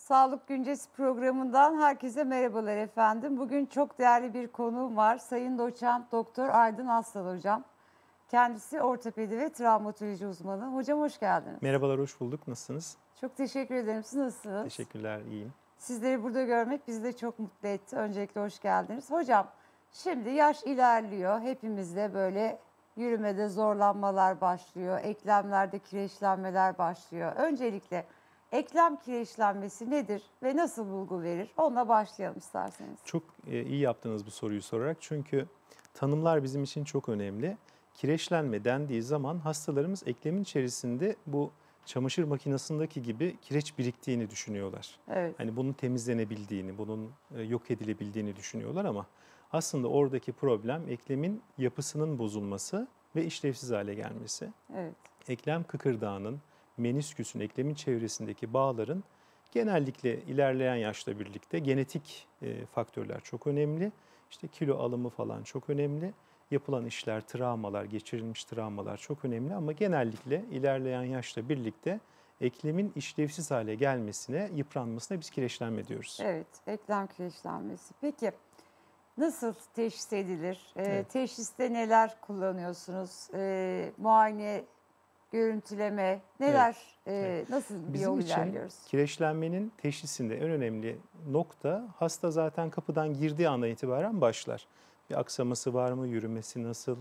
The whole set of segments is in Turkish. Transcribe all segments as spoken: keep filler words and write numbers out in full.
Sağlık Güncesi programından herkese merhabalar efendim. Bugün çok değerli bir konuğum var. Sayın Doçent Doktor Aydın Aslan hocam. Kendisi ortopedi ve travmatoloji uzmanı. Hocam hoş geldiniz. Merhabalar, hoş bulduk. Nasılsınız? Çok teşekkür ederim. Siz nasılsınız? Teşekkürler, iyiyim. Sizleri burada görmek bizi de çok mutlu etti. Öncelikle hoş geldiniz. Hocam şimdi yaş ilerliyor. Hepimizde böyle yürümede zorlanmalar başlıyor. Eklemlerde kireçlenmeler başlıyor. Öncelikle eklem kireçlenmesi nedir ve nasıl bulgu verir? Onunla başlayalım isterseniz. Çok e, iyi yaptınız bu soruyu sorarak. Çünkü tanımlar bizim için çok önemli. Kireçlenme dendiği zaman hastalarımız eklemin içerisinde bu çamaşır makinesindeki gibi kireç biriktiğini düşünüyorlar. Evet. Hani bunun temizlenebildiğini, bunun e, yok edilebildiğini düşünüyorlar ama aslında oradaki problem eklemin yapısının bozulması ve işlevsiz hale gelmesi. Evet. Eklem kıkırdağının, menisküsün, eklemin çevresindeki bağların genellikle ilerleyen yaşla birlikte genetik e, faktörler çok önemli. İşte kilo alımı falan çok önemli. Yapılan işler, travmalar, geçirilmiş travmalar çok önemli ama genellikle ilerleyen yaşla birlikte eklemin işlevsiz hale gelmesine, yıpranmasına biz kireçlenme diyoruz. Evet, eklem kireçlenmesi. Peki nasıl teşhis edilir? Ee, Evet. Teşhiste neler kullanıyorsunuz? Ee, muayene, görüntüleme, neler, e, Evet. nasıl bir Bizim yol için ilerliyoruz? kireçlenmenin teşhisinde en önemli nokta hasta zaten kapıdan girdiği andan itibaren başlar. Bir aksaması var mı, yürümesi nasıl,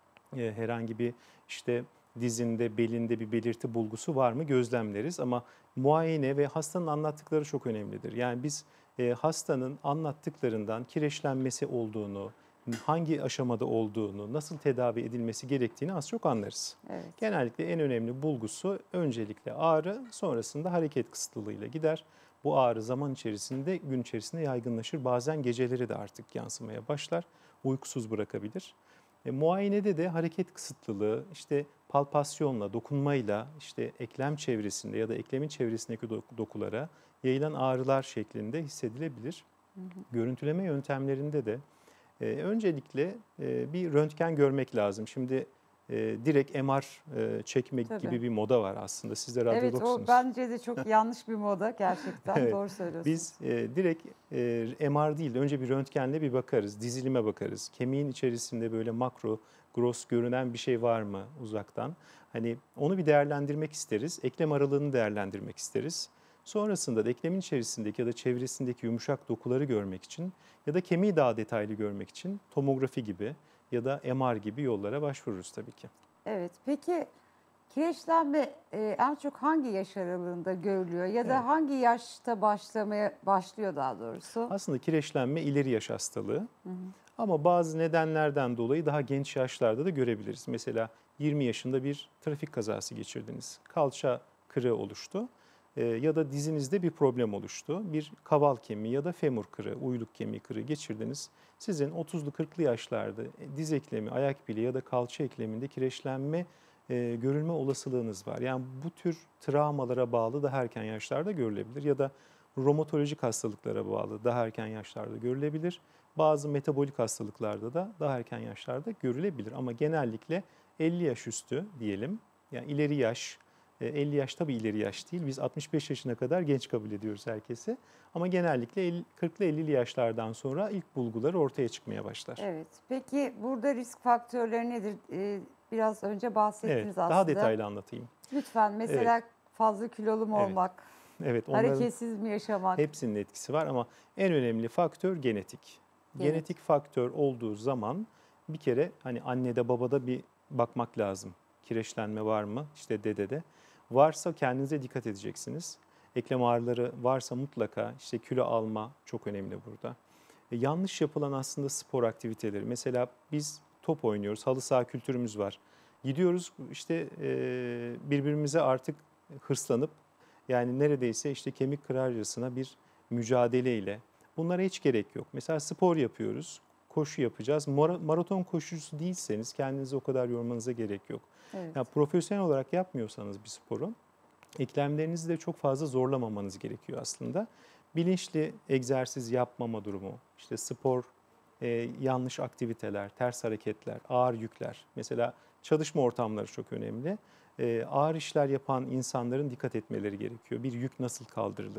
e, herhangi bir işte dizinde, belinde bir belirti bulgusu var mı gözlemleriz. Ama muayene ve hastanın anlattıkları çok önemlidir. Yani biz e, hastanın anlattıklarından kireçlenmesi olduğunu, hangi aşamada olduğunu, nasıl tedavi edilmesi gerektiğini az çok anlarız. Evet. Genellikle en önemli bulgusu öncelikle ağrı, sonrasında hareket kısıtlılığıyla gider. Bu ağrı zaman içerisinde, gün içerisinde yaygınlaşır. Bazen geceleri de artık yansımaya başlar. Uykusuz bırakabilir. E, muayenede de hareket kısıtlılığı, işte palpasyonla, dokunmayla, işte eklem çevresinde ya da eklemin çevresindeki dokulara yayılan ağrılar şeklinde hissedilebilir. Hı hı. Görüntüleme yöntemlerinde de e, öncelikle e, bir röntgen görmek lazım. Şimdi e, direkt M R e, çekmek Tabii. gibi bir moda var aslında. Siz de Evet, o radyologsunuz. bence de çok yanlış bir moda gerçekten. Evet, Doğru söylüyorsunuz. biz e, direkt e, M R değil de önce bir röntgenle bir bakarız, dizilime bakarız. Kemiğin içerisinde böyle makro, gross görünen bir şey var mı uzaktan? Hani onu bir değerlendirmek isteriz, eklem aralığını değerlendirmek isteriz. Sonrasında da eklemin içerisindeki ya da çevresindeki yumuşak dokuları görmek için ya da kemiği daha detaylı görmek için tomografi gibi ya da M R gibi yollara başvururuz tabii ki. Evet, peki kireçlenme e, en çok hangi yaş aralığında görülüyor ya da Evet. hangi yaşta başlamaya başlıyor daha doğrusu? Aslında kireçlenme ileri yaş hastalığı. Hı hı. Ama bazı nedenlerden dolayı daha genç yaşlarda da görebiliriz. Mesela yirmi yaşında bir trafik kazası geçirdiniz. Kalça kırığı oluştu e, ya da dizinizde bir problem oluştu. Bir kaval kemiği ya da femur kırığı, uyluk kemiği kırığı geçirdiniz. Sizin otuzlu kırklı yaşlarda e, diz eklemi, ayak bileği ya da kalça ekleminde kireçlenme e, görülme olasılığınız var. Yani bu tür travmalara bağlı daha erken yaşlarda görülebilir ya da romatolojik hastalıklara bağlı daha erken yaşlarda görülebilir. Bazı metabolik hastalıklarda da daha erken yaşlarda görülebilir ama genellikle elli yaş üstü diyelim. Yani ileri yaş, e, elli yaş tabii ileri yaş değil. Biz altmış beş yaşına kadar genç kabul ediyoruz herkesi. Ama genellikle kırklı ellili yaşlardan sonra ilk bulgular ortaya çıkmaya başlar. Evet. Peki burada risk faktörleri nedir? Ee, biraz önce Evet, bahsettiniz daha aslında. detaylı anlatayım. Lütfen Evet, mesela fazla kilolu mu evet. olmak, Evet, onların hareketsiz mi yaşamak, hepsinin etkisi var ama en önemli faktör genetik. Genetik genetik? faktör olduğu zaman bir kere hani annede babada bir bakmak lazım. Kireçlenme var mı? İşte dedede. Varsa kendinize dikkat edeceksiniz. Eklem ağrıları varsa mutlaka işte kilo alma çok önemli burada. E, yanlış yapılan aslında spor aktiviteleri. Mesela biz top oynuyoruz, halı saha kültürümüz var. Gidiyoruz işte e, birbirimize artık hırslanıp yani neredeyse işte kemik kırarcasına bir mücadeleyle. Bunlara hiç gerek yok. Mesela spor yapıyoruz, koşu yapacağız. Maraton koşucusu değilseniz kendinizi o kadar yormanıza gerek yok. Evet. Yani profesyonel olarak yapmıyorsanız bir sporu, eklemlerinizi de çok fazla zorlamamanız gerekiyor aslında. Bilinçli egzersiz yapmama durumu, işte spor, e, yanlış aktiviteler, ters hareketler, ağır yükler. Mesela çalışma ortamları çok önemli. E, ağır işler yapan insanların dikkat etmeleri gerekiyor. Bir yük nasıl kaldırılır?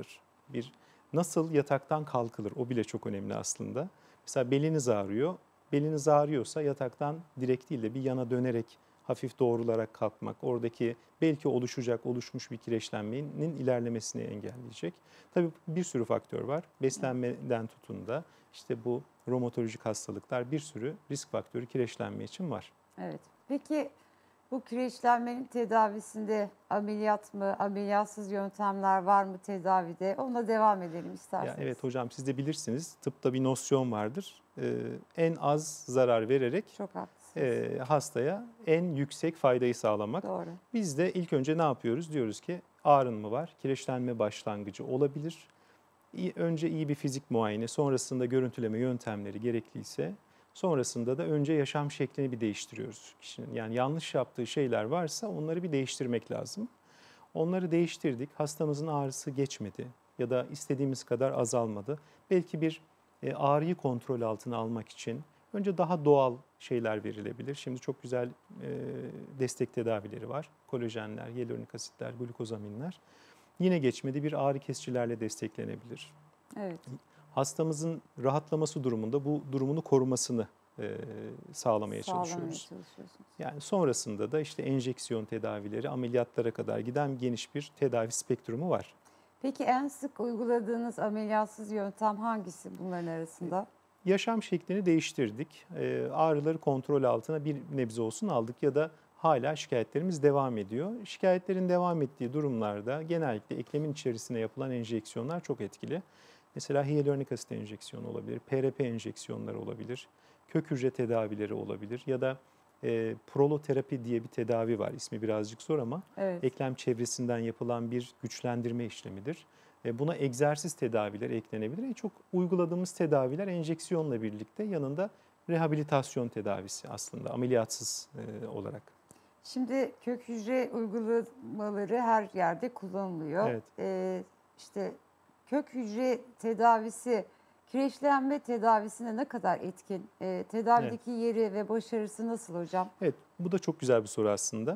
Bir nasıl yataktan kalkılır o bile çok önemli aslında. Mesela beliniz ağrıyor. Beliniz ağrıyorsa yataktan direkt değil de bir yana dönerek hafif doğrularak kalkmak, oradaki belki oluşacak, oluşmuş bir kireçlenmenin ilerlemesini engelleyecek. Tabii bir sürü faktör var. Beslenmeden tutun da işte bu romatolojik hastalıklar, bir sürü risk faktörü kireçlenme için var. Evet. Peki bu kireçlenmenin tedavisinde ameliyat mı, ameliyatsız yöntemler var mı tedavide? Ona devam edelim isterseniz. Ya evet hocam, siz de bilirsiniz, tıpta bir nosyon vardır. Ee, en az zarar vererek Çok haklısınız. e, hastaya en yüksek faydayı sağlamak. Doğru. Biz de ilk önce ne yapıyoruz? Diyoruz ki ağrın mı var? Kireçlenme başlangıcı olabilir. İyi- Önce iyi bir fizik muayene, sonrasında görüntüleme yöntemleri gerekliyse, sonrasında da önce yaşam şeklini bir değiştiriyoruz kişinin. Yani yanlış yaptığı şeyler varsa onları bir değiştirmek lazım. Onları değiştirdik, hastamızın ağrısı geçmedi ya da istediğimiz kadar azalmadı. Belki bir e, ağrıyı kontrol altına almak için önce daha doğal şeyler verilebilir. Şimdi çok güzel e, destek tedavileri var. Kolajenler, hyaluronik asitler, glukozaminler. Yine geçmedi, bir ağrı kesicilerle desteklenebilir. Evet. Hastamızın rahatlaması durumunda bu durumunu korumasını e, sağlamaya Sağlamaya çalışıyoruz. çalışıyorsunuz. Yani sonrasında da işte enjeksiyon tedavileri, ameliyatlara kadar giden geniş bir tedavi spektrumu var. Peki en sık uyguladığınız ameliyatsız yöntem hangisi bunların arasında? Yaşam şeklini değiştirdik. E, ağrıları kontrol altına bir nebze olsun aldık ya da hala şikayetlerimiz devam ediyor. Şikayetlerin devam ettiği durumlarda genellikle eklemin içerisine yapılan enjeksiyonlar çok etkili. Mesela hyaluronik asit enjeksiyonu olabilir, P R P enjeksiyonları olabilir, kök hücre tedavileri olabilir ya da e, proloterapi diye bir tedavi var. İsmi birazcık zor ama Evet. eklem çevresinden yapılan bir güçlendirme işlemidir. E, buna egzersiz tedavileri eklenebilir. En çok uyguladığımız tedaviler enjeksiyonla birlikte yanında rehabilitasyon tedavisi aslında ameliyatsız e, olarak. Şimdi kök hücre uygulamaları her yerde kullanılıyor. Evet. Ee, işte kök hücre tedavisi kireçlenme tedavisine ne kadar etkin? Ee, tedavideki yeri ve başarısı nasıl hocam? Evet, bu da çok güzel bir soru aslında.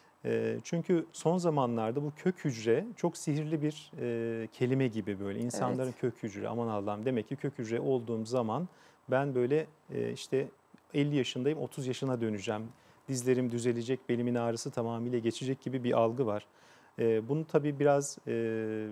E, çünkü son zamanlarda bu kök hücre çok sihirli bir e, kelime gibi böyle. İnsanların Evet. kök hücre, aman Allah'ım, demek ki kök hücre olduğum zaman ben böyle e, işte elli yaşındayım, otuz yaşına döneceğim. Dizlerim düzelecek, belimin ağrısı tamamıyla geçecek gibi bir algı var. E, bunu tabii biraz e,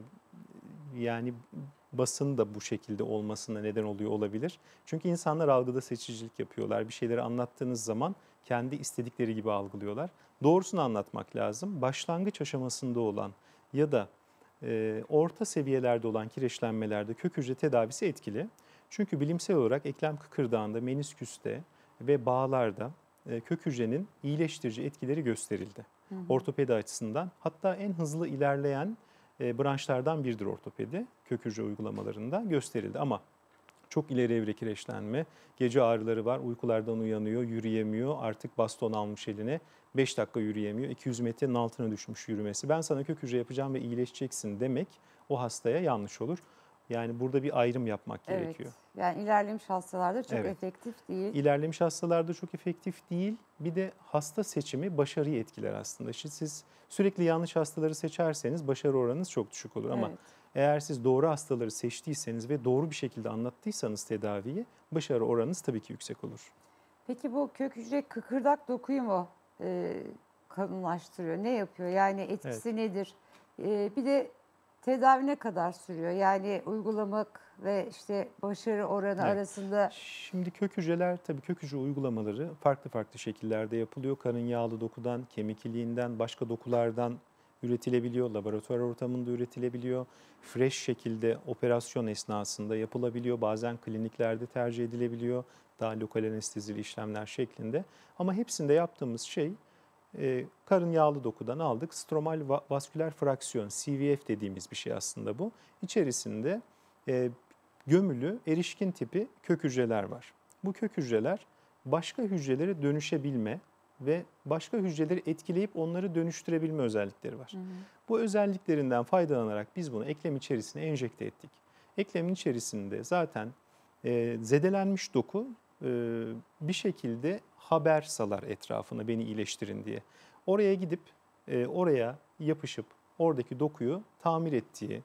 yani basın da bu şekilde olmasına neden oluyor olabilir. Çünkü insanlar algıda seçicilik yapıyorlar. Bir şeyleri anlattığınız zaman kendi istedikleri gibi algılıyorlar. Doğrusunu anlatmak lazım. Başlangıç aşamasında olan ya da e, orta seviyelerde olan kireçlenmelerde kök hücre tedavisi etkili. Çünkü bilimsel olarak eklem kıkırdağında, menisküste ve bağlarda e, kök hücrenin iyileştirici etkileri gösterildi. Hı hı. Ortopedi açısından, hatta en hızlı ilerleyen e, branşlardan biridir ortopedi, kök hücre uygulamalarında gösterildi. Ama çok ileri evre kireçlenme, gece ağrıları var, uykulardan uyanıyor, yürüyemiyor, artık baston almış eline, beş dakika yürüyemiyor, iki yüz metrenin altına düşmüş yürümesi. Ben sana kök hücre yapacağım ve iyileşeceksin demek o hastaya yanlış olur. Yani burada bir ayrım yapmak Evet. gerekiyor. Yani ilerlemiş hastalarda çok Evet. efektif değil. İlerlemiş hastalarda çok efektif değil. Bir de hasta seçimi başarıyı etkiler aslında. Şimdi siz sürekli yanlış hastaları seçerseniz başarı oranınız çok düşük olur. Ama Evet. eğer siz doğru hastaları seçtiyseniz ve doğru bir şekilde anlattıysanız tedaviyi, başarı oranınız tabii ki yüksek olur. Peki bu kök hücre kıkırdak dokuyu mu e, kalınlaştırıyor? Ne yapıyor? Yani etkisi nedir? E, bir de tedavi ne kadar sürüyor? Yani uygulamak ve işte başarı oranı Evet. arasında Şimdi kök hücreler, tabii kök hücre uygulamaları farklı farklı şekillerde yapılıyor. Karın yağlı dokudan, kemik iliğinden, başka dokulardan üretilebiliyor. Laboratuvar ortamında üretilebiliyor. Fresh şekilde operasyon esnasında yapılabiliyor. Bazen kliniklerde tercih edilebiliyor. Daha lokal anestezili işlemler şeklinde. Ama hepsinde yaptığımız şey, e, karın yağlı dokudan aldık. Stromal va- vasküler fraksiyon, C V F dediğimiz bir şey aslında bu. İçerisinde e, gömülü erişkin tipi kök hücreler var. Bu kök hücreler başka hücrelere dönüşebilme ve başka hücreleri etkileyip onları dönüştürebilme özellikleri var. Hı hı. Bu özelliklerinden faydalanarak biz bunu eklem içerisine enjekte ettik. Eklemin içerisinde zaten e, zedelenmiş doku e, bir şekilde haber salar etrafına, beni iyileştirin diye. Oraya gidip e, oraya yapışıp oradaki dokuyu tamir ettiği,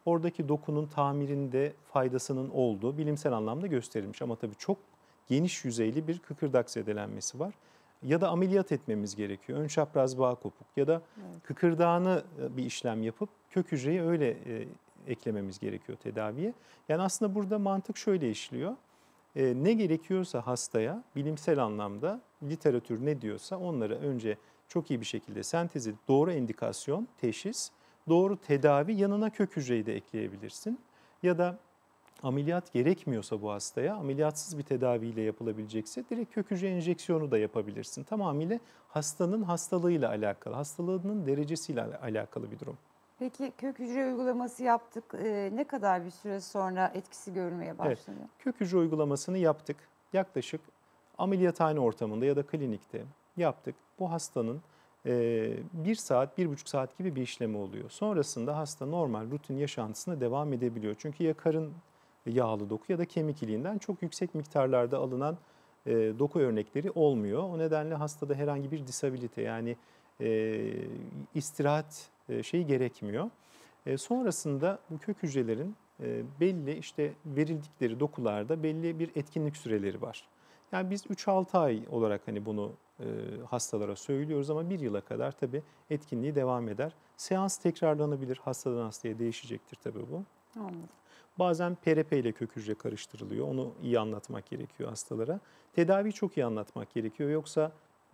oradaki dokunun tamirinde faydasının olduğu bilimsel anlamda gösterilmiş. Ama tabii çok geniş yüzeyli bir kıkırdak zedelenmesi var. Ya da ameliyat etmemiz gerekiyor. Ön çapraz bağ kopuk ya da Evet. kıkırdağını bir işlem yapıp kök hücreyi öyle e, eklememiz gerekiyor tedaviye. Yani aslında burada mantık şöyle işliyor. E, ne gerekiyorsa hastaya bilimsel anlamda literatür ne diyorsa onları önce çok iyi bir şekilde sentez edip doğru indikasyon, teşhis, doğru tedavi yanına kök hücreyi de ekleyebilirsin. Ya da ameliyat gerekmiyorsa bu hastaya, ameliyatsız bir tedaviyle yapılabilecekse direkt kök hücre enjeksiyonu da yapabilirsin. Tamamıyla hastanın hastalığıyla alakalı, hastalığının derecesiyle alakalı bir durum. Peki kök hücre uygulaması yaptık. Ee, ne kadar bir süre sonra etkisi görülmeye başladı? Evet, kök hücre uygulamasını yaptık. Yaklaşık ameliyathane ortamında ya da klinikte yaptık. Bu hastanın e, bir saat, bir buçuk saat gibi bir işlemi oluyor. Sonrasında hasta normal rutin yaşantısına devam edebiliyor. Çünkü ya karın yağlı doku ya da kemik iliğinden çok yüksek miktarlarda alınan e, doku örnekleri olmuyor. O nedenle hastada herhangi bir disabilite yani e, istirahat e, şeyi gerekmiyor. E, sonrasında bu kök hücrelerin e, belli işte verildikleri dokularda belli bir etkinlik süreleri var. Yani biz üç altı ay olarak hani bunu e, hastalara söylüyoruz ama bir yıla kadar tabii etkinliği devam eder. Seans tekrarlanabilir, hastadan hastaya değişecektir tabii bu. Anladım. Bazen P R P ile kök hücre karıştırılıyor. Onu iyi anlatmak gerekiyor hastalara. Tedaviyi çok iyi anlatmak gerekiyor. Yoksa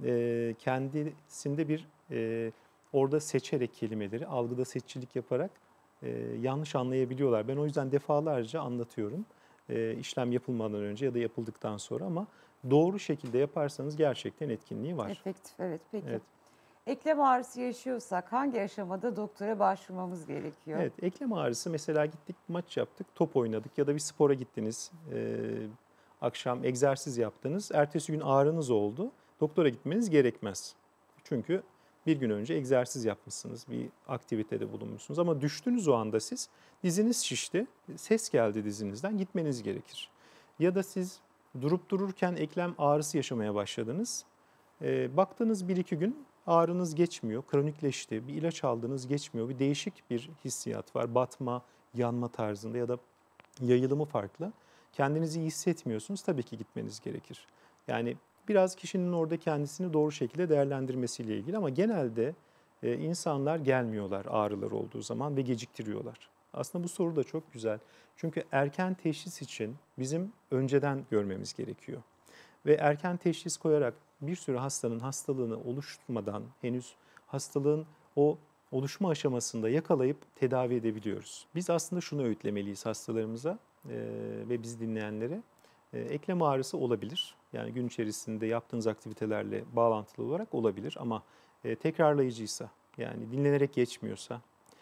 e, kendisinde bir e, orada seçerek kelimeleri, algıda seçicilik yaparak e, yanlış anlayabiliyorlar. Ben o yüzden defalarca anlatıyorum. E, işlem yapılmadan önce ya da yapıldıktan sonra ama doğru şekilde yaparsanız gerçekten etkinliği var. Efektif, evet. Peki. Evet. Eklem ağrısı yaşıyorsak hangi aşamada doktora başvurmamız gerekiyor? Evet, eklem ağrısı mesela gittik maç yaptık, top oynadık ya da bir spora gittiniz, e, akşam egzersiz yaptınız, ertesi gün ağrınız oldu, doktora gitmeniz gerekmez. Çünkü bir gün önce egzersiz yapmışsınız, bir aktivitede bulunmuşsunuz ama düştünüz o anda siz, diziniz şişti, ses geldi dizinizden, gitmeniz gerekir. Ya da siz durup dururken eklem ağrısı yaşamaya başladınız, e, baktınız bir iki gün ağrınız geçmiyor, kronikleşti, bir ilaç aldınız geçmiyor, bir değişik bir hissiyat var. Batma, yanma tarzında ya da yayılımı farklı. Kendinizi iyi hissetmiyorsunuz, tabii ki gitmeniz gerekir. Yani biraz kişinin orada kendisini doğru şekilde değerlendirmesiyle ilgili ama genelde e, insanlar gelmiyorlar ağrılar olduğu zaman ve geciktiriyorlar. Aslında bu soru da çok güzel. Çünkü erken teşhis için bizim önceden görmemiz gerekiyor. Ve erken teşhis koyarak bir sürü hastanın hastalığını oluşturmadan henüz hastalığın o oluşma aşamasında yakalayıp tedavi edebiliyoruz. Biz aslında şunu öğütlemeliyiz hastalarımıza e, ve bizi dinleyenlere. E, eklem ağrısı olabilir. Yani gün içerisinde yaptığınız aktivitelerle bağlantılı olarak olabilir ama e, tekrarlayıcıysa yani dinlenerek geçmiyorsa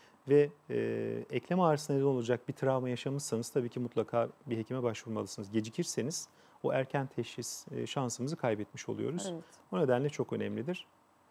ve e, eklem ağrısına neden olacak bir travma yaşamışsanız tabii ki mutlaka bir hekime başvurmalısınız. Gecikirseniz o erken teşhis e, şansımızı kaybetmiş oluyoruz. Evet. O nedenle çok önemlidir.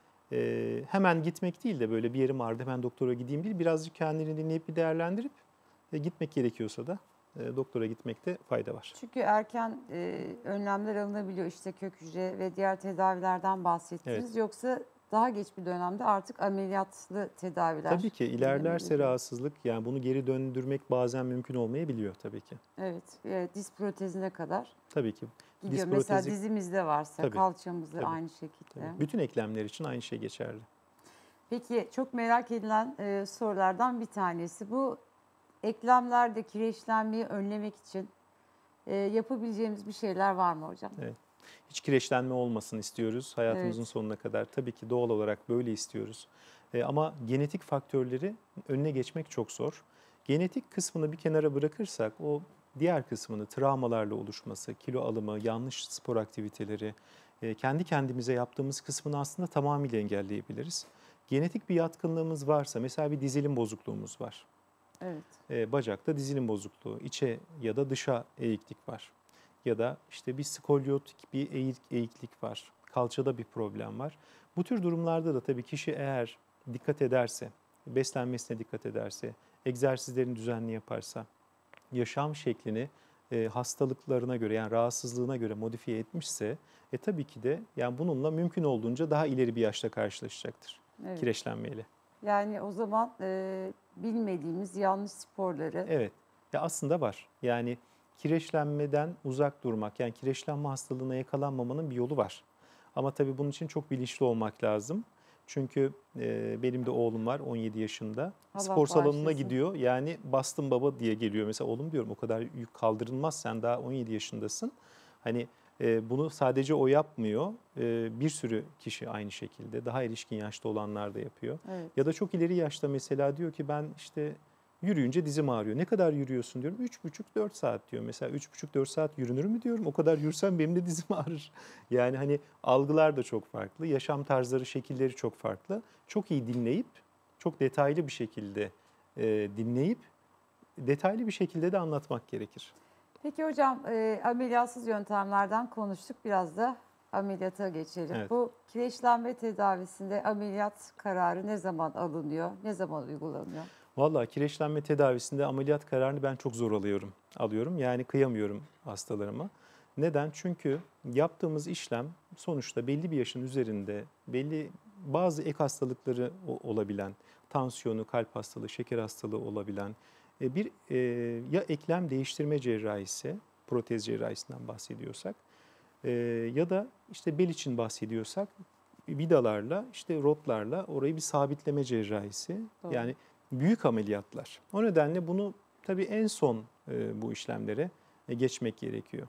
E, hemen gitmek değil de böyle bir yerim ağrıdı hemen doktora gideyim değil. Birazcık kendini dinleyip bir değerlendirip e, gitmek gerekiyorsa da e, doktora gitmekte fayda var. Çünkü erken e, önlemler alınabiliyor. İşte kök hücre ve diğer tedavilerden bahsettiniz. Evet. Yoksa daha geç bir dönemde artık ameliyatlı tedaviler. Tabii ki ilerlerse gündeme geliyor. rahatsızlık yani bunu geri döndürmek bazen mümkün olmayabiliyor tabii ki. Evet, e, diz protezine kadar Tabii ki. gidiyor. Diz Mesela protezi- dizimizde varsa, Tabii, kalçamızda tabii, aynı şekilde. Tabii. Bütün eklemler için aynı şey geçerli. Peki çok merak edilen e, sorulardan bir tanesi bu. Eklemlerde kireçlenmeyi önlemek için e, yapabileceğimiz bir şeyler var mı hocam? Evet. Hiç kireçlenme olmasın istiyoruz hayatımızın Evet. sonuna kadar. Tabii ki doğal olarak böyle istiyoruz. E, ama genetik faktörleri önüne geçmek çok zor. Genetik kısmını bir kenara bırakırsak o diğer kısmını travmalarla oluşması, kilo alımı, yanlış spor aktiviteleri, e, kendi kendimize yaptığımız kısmını aslında tamamıyla engelleyebiliriz. Genetik bir yatkınlığımız varsa mesela bir dizilim bozukluğumuz var. Evet. E, bacakta dizilim bozukluğu, içe ya da dışa eğiklik var. Ya da işte bir skolyotik bir eğik, eğiklik var. Kalçada bir problem var. Bu tür durumlarda da tabii kişi eğer dikkat ederse, beslenmesine dikkat ederse, egzersizlerini düzenli yaparsa, yaşam şeklini e, hastalıklarına göre yani rahatsızlığına göre modifiye etmişse e, tabii ki de yani bununla mümkün olduğunca daha ileri bir yaşta karşılaşacaktır Evet. kireçlenmeyle. Yani o zaman e, bilmediğimiz yanlış sporları. Evet. Ya aslında var. Yani kireçlenmeden uzak durmak, yani kireçlenme hastalığına yakalanmamanın bir yolu var. Ama tabii bunun için çok bilinçli olmak lazım. Çünkü e, benim de oğlum var on yedi yaşında. Allah Spor salonuna bağışlasın. gidiyor. Yani bastım baba diye geliyor. Mesela oğlum diyorum o kadar yük kaldırılmaz, sen daha on yedi yaşındasın. Hani e, bunu sadece o yapmıyor. E, bir sürü kişi aynı şekilde. Daha erişkin yaşta olanlar da yapıyor. Evet. Ya da çok ileri yaşta mesela diyor ki ben işte yürüyünce dizim ağrıyor. Ne kadar yürüyorsun diyorum. üç buçuk dört saat diyor. Mesela üç buçuk dört saat yürünür mü diyorum. O kadar yürüsem benim de dizim ağrır. Yani hani algılar da çok farklı. Yaşam tarzları, şekilleri çok farklı. Çok iyi dinleyip, çok detaylı bir şekilde e, dinleyip, detaylı bir şekilde de anlatmak gerekir. Peki hocam, e, ameliyatsız yöntemlerden konuştuk. Biraz da ameliyata geçelim. Evet. Bu kireçlenme tedavisinde ameliyat kararı ne zaman alınıyor? Ne zaman uygulanıyor? Vallahi kireçlenme tedavisinde ameliyat kararını ben çok zor alıyorum. Alıyorum. Yani kıyamıyorum hastalarıma. Neden? Çünkü yaptığımız işlem sonuçta belli bir yaşın üzerinde belli bazı ek hastalıkları o- olabilen, tansiyonu, kalp hastalığı, şeker hastalığı olabilen e, bir e, ya eklem değiştirme cerrahisi, protez cerrahisinden bahsediyorsak e, ya da işte bel için bahsediyorsak vidalarla, işte rotlarla orayı bir sabitleme cerrahisi. Doğru. Yani büyük ameliyatlar. O nedenle bunu tabii en son e, bu işlemlere e, geçmek gerekiyor.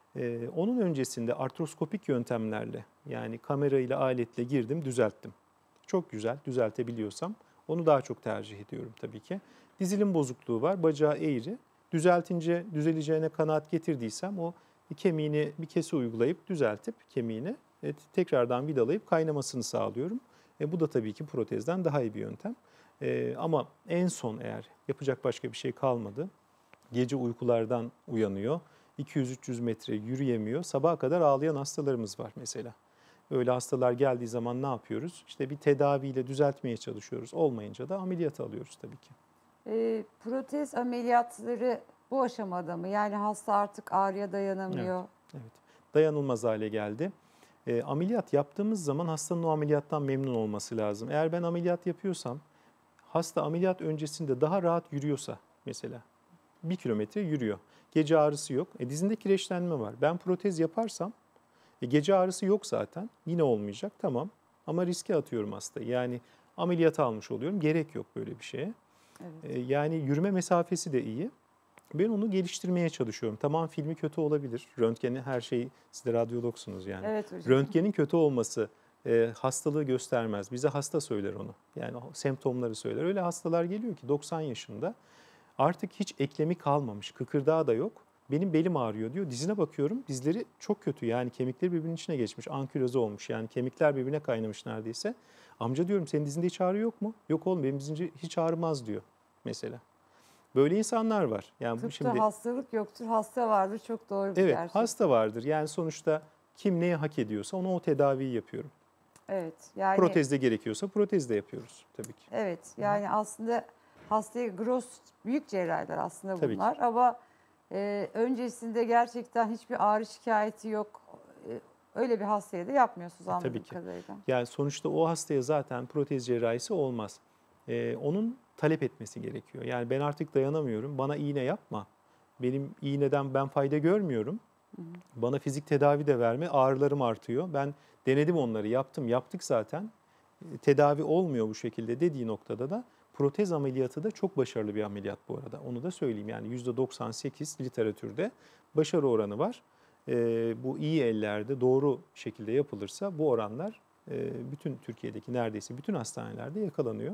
E, onun öncesinde artroskopik yöntemlerle, yani kamera ile aletle girdim, düzelttim. Çok güzel, düzeltebiliyorsam onu daha çok tercih ediyorum tabii ki. Dizilim bozukluğu var, bacağı eğri. Düzeltince düzeleceğine kanaat getirdiysem o kemiğini bir kese uygulayıp düzeltip kemiğini e, tekrardan vidalayıp kaynamasını sağlıyorum. E, bu da tabii ki protezden daha iyi bir yöntem. E, ama en son eğer yapacak başka bir şey kalmadı, gece uykulardan uyanıyor, iki yüz üç yüz metre yürüyemiyor, sabaha kadar ağlayan hastalarımız var mesela. Öyle hastalar geldiği zaman ne yapıyoruz? İşte bir tedaviyle düzeltmeye çalışıyoruz. Olmayınca da ameliyat alıyoruz tabii ki. E, protez ameliyatları bu aşamada mı? Yani hasta artık ağrıya Evet, dayanamıyor. evet. Dayanılmaz hale geldi. E, ameliyat yaptığımız zaman hastanın o ameliyattan memnun olması lazım. Eğer ben ameliyat yapıyorsam, hasta ameliyat öncesinde daha rahat yürüyorsa mesela, bir kilometre yürüyor. Gece ağrısı yok. E, dizinde kireçlenme var. Ben protez yaparsam, e, gece ağrısı yok zaten. Yine olmayacak, tamam. Ama riske atıyorum hastayı. Yani ameliyat almış oluyorum. Gerek yok böyle bir şeye. Evet. E, yani yürüme mesafesi de iyi. Ben onu geliştirmeye çalışıyorum. Tamam, filmi kötü olabilir. Röntgeni, her şeyi, siz de radyologsunuz yani. Evet hocam. Röntgenin kötü olması e, hastalığı göstermez. Bize hasta söyler onu. Yani o semptomları söyler. Öyle hastalar geliyor ki doksan yaşında artık hiç eklemi kalmamış. Kıkırdağı da yok. Benim belim ağrıyor diyor. Dizine bakıyorum. Dizleri çok kötü. Yani kemikleri birbirinin içine geçmiş. Ankiloze olmuş. Yani kemikler birbirine kaynamış neredeyse. Amca diyorum, senin dizinde hiç ağrı yok mu? Yok oğlum, benim dizimde hiç ağrımaz diyor mesela. Böyle insanlar var. Yani bu Tıpta şimdi hastalık yoktur, hasta vardır. Çok doğru bir evet, gerçek. hasta vardır. Yani sonuçta kim neye hak ediyorsa ona o tedaviyi yapıyorum. Evet. Yani Protez de gerekiyorsa protez de yapıyoruz tabii ki. evet. Yani aslında hastaya gross büyük cerrahiler aslında Tabii ki. bunlar ama e, öncesinde gerçekten hiçbir ağrı şikayeti yok. E, öyle bir hastaya da yapmıyorsunuz E, anladığım tabii ki. kadarıyla. Yani sonuçta o hastaya zaten protez cerrahisi olmaz. Ee, onun talep etmesi gerekiyor. Yani ben artık dayanamıyorum, bana iğne yapma. Benim iğneden ben fayda görmüyorum. Hı hı. Bana fizik tedavi de verme, ağrılarım artıyor. Ben denedim, onları yaptım, yaptık zaten. E, Tedavi olmuyor bu şekilde dediği noktada da protez ameliyatı da çok başarılı bir ameliyat bu arada. Onu da söyleyeyim, yani yüzde doksan sekiz literatürde başarı oranı var. E, bu iyi ellerde doğru şekilde yapılırsa bu oranlar e, bütün Türkiye'deki neredeyse bütün hastanelerde yakalanıyor.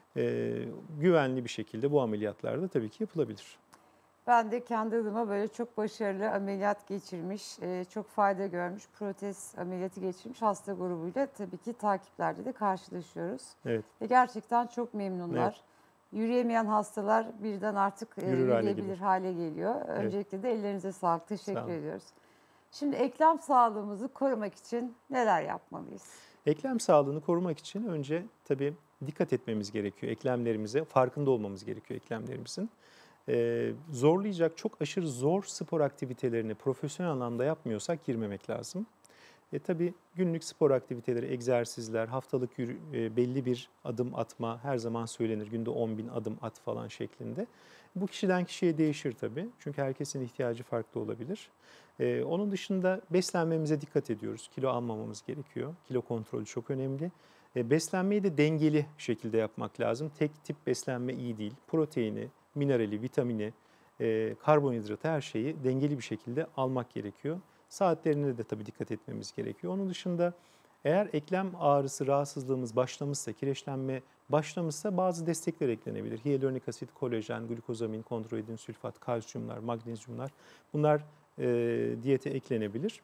E, güvenli bir şekilde bu ameliyatlarda tabii ki yapılabilir. Ben de kendi adıma böyle çok başarılı ameliyat geçirmiş, e, çok fayda görmüş, protez ameliyatı geçirmiş hasta grubuyla tabii ki takiplerde de karşılaşıyoruz. Evet, Ve gerçekten çok memnunlar. evet. Yürüyemeyen hastalar birden artık e, Yürür hale yürüyebilir gelir. hale geliyor. Öncelikle de ellerinize sağlık, Sağ teşekkür olun. ediyoruz. Şimdi eklem sağlığımızı korumak için neler yapmalıyız? Eklem sağlığını korumak için önce tabii dikkat etmemiz gerekiyor eklemlerimize, farkında olmamız gerekiyor eklemlerimizin. Ee, zorlayacak çok aşırı zor spor aktivitelerini profesyonel anlamda yapmıyorsak girmemek lazım. E tabii günlük spor aktiviteleri, egzersizler, haftalık yürü, e, belli bir adım atma her zaman söylenir. Günde on bin adım at falan şeklinde. Bu kişiden kişiye değişir tabii. Çünkü herkesin ihtiyacı farklı olabilir. E, onun dışında beslenmemize dikkat ediyoruz. Kilo almamamız gerekiyor. Kilo kontrolü çok önemli. E, beslenmeyi de dengeli şekilde yapmak lazım. Tek tip beslenme iyi değil. Proteini, minerali, vitamini, e, karbonhidratı her şeyi dengeli bir şekilde almak gerekiyor. Saatlerine de tabii dikkat etmemiz gerekiyor. Onun dışında eğer eklem ağrısı, rahatsızlığımız başlamışsa, kireçlenme başlamışsa bazı destekler eklenebilir. Hyaluronik asit, kolajen, glukozamin, kondroitin, sülfat, kalsiyumlar, magnezyumlar bunlar e, diyete eklenebilir.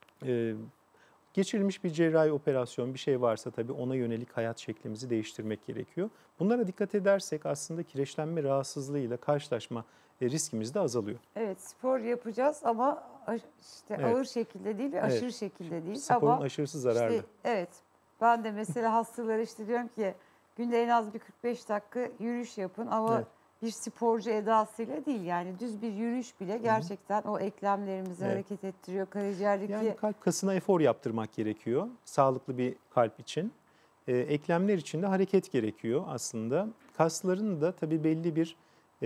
E, Geçirilmiş bir cerrahi operasyon bir şey varsa tabii ona yönelik hayat şeklimizi değiştirmek gerekiyor. Bunlara dikkat edersek aslında kireçlenme rahatsızlığıyla karşılaşma e, riskimiz de azalıyor. Evet, spor yapacağız ama aş- işte Evet. ağır şekilde değil ve Evet. aşırı şekilde değil. Sporun Ama aşırısı zararlı. işte evet, ben de mesela hastalara işte diyorum ki günde en az bir kırk beş dakika yürüyüş yapın ama Evet. bir sporcu edasıyla değil, yani düz bir yürüyüş bile gerçekten o eklemlerimizi Evet. hareket ettiriyor. Karaciğerdeki Yani kalp kasına efor yaptırmak gerekiyor. Sağlıklı bir kalp için. Ee, eklemler için de hareket gerekiyor aslında. Kasların da tabii belli bir e,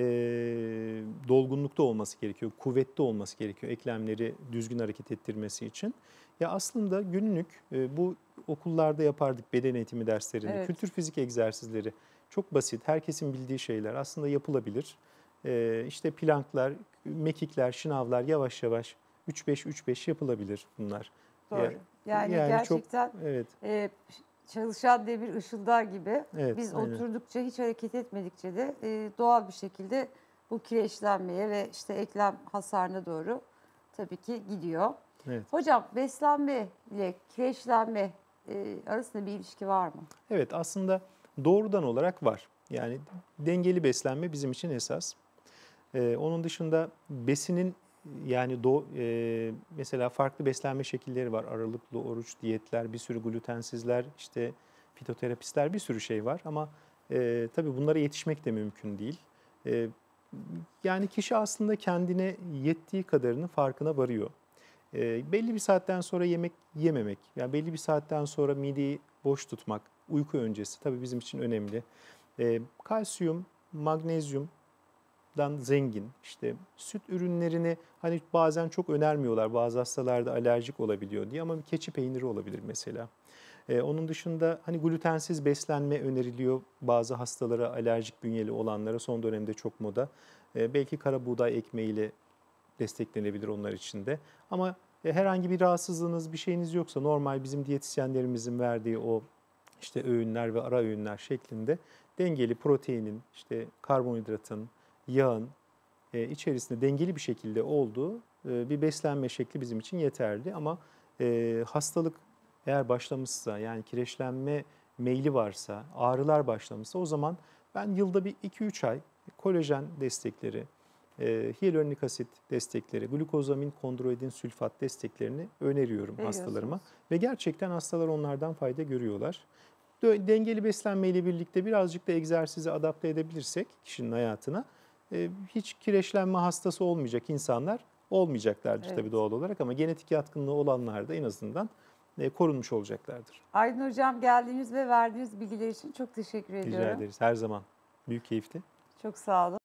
dolgunlukta olması gerekiyor. Kuvvetli olması gerekiyor eklemleri düzgün hareket ettirmesi için. Ya aslında günlük e, bu okullarda yapardık beden eğitimi derslerinde. evet, Kültür fizik egzersizleri çok basit. Herkesin bildiği şeyler aslında yapılabilir. Ee, işte planklar, mekikler, şınavlar yavaş yavaş üç beş üç beş yapılabilir bunlar. doğru. Ya- Yani, Yani çok gerçekten evet e, çalışan demir ışıldar gibi evet biz aynen. oturdukça, hiç hareket etmedikçe de e, doğal bir şekilde bu kireçlenmeye ve işte eklem hasarına doğru tabii ki gidiyor. Evet. Hocam, beslenme ile kireçlenme e, arasında bir ilişki var mı? Evet aslında doğrudan olarak var. Yani dengeli beslenme bizim için esas. Ee, onun dışında besinin yani do, e, mesela farklı beslenme şekilleri var. Aralıklı oruç, diyetler, bir sürü glutensizler, işte fitoterapistler bir sürü şey var. Ama e, tabii bunlara yetişmek de mümkün değil. E, Yani kişi aslında kendine yettiği kadarının farkına varıyor. E, belli bir saatten sonra yemek yememek, yani belli bir saatten sonra mideyi boş tutmak, uyku öncesi tabii bizim için önemli. E, kalsiyum, magnezyum, dan zengin. İşte süt ürünlerini hani bazen çok önermiyorlar. Bazı hastalarda alerjik olabiliyor diye ama bir keçi peyniri olabilir mesela. Ee, onun dışında hani glutensiz beslenme öneriliyor bazı hastalara, alerjik bünyeli olanlara son dönemde çok moda. Ee, belki kara buğday ekmeğiyle desteklenebilir onlar için de. Ama e, herhangi bir rahatsızlığınız, bir şeyiniz yoksa normal bizim diyetisyenlerimizin verdiği o işte öğünler ve ara öğünler şeklinde dengeli proteinin, işte karbonhidratın, yağın e, içerisinde dengeli bir şekilde olduğu e, bir beslenme şekli bizim için yeterli. Ama e, hastalık eğer başlamışsa, yani kireçlenme meyli varsa, ağrılar başlamışsa o zaman ben yılda bir iki üç ay kolajen destekleri, e, hyaluronik asit destekleri, glukozamin, kondroitin, sülfat desteklerini öneriyorum hastalarıma. Veriyorsunuz. Ve gerçekten hastalar onlardan fayda görüyorlar. Dö- Dengeli beslenmeyle birlikte birazcık da egzersizi adapte edebilirsek kişinin hayatına e, hiç kireçlenme hastası olmayacak insanlar olmayacaklardır Evet. tabii doğal olarak, ama genetik yatkınlığı olanlar da en azından e, korunmuş olacaklardır. Aydın Hocam, geldiğiniz ve verdiğiniz bilgiler için çok teşekkür Rica ediyorum. ederiz her zaman. Büyük keyifti. Çok sağ olun.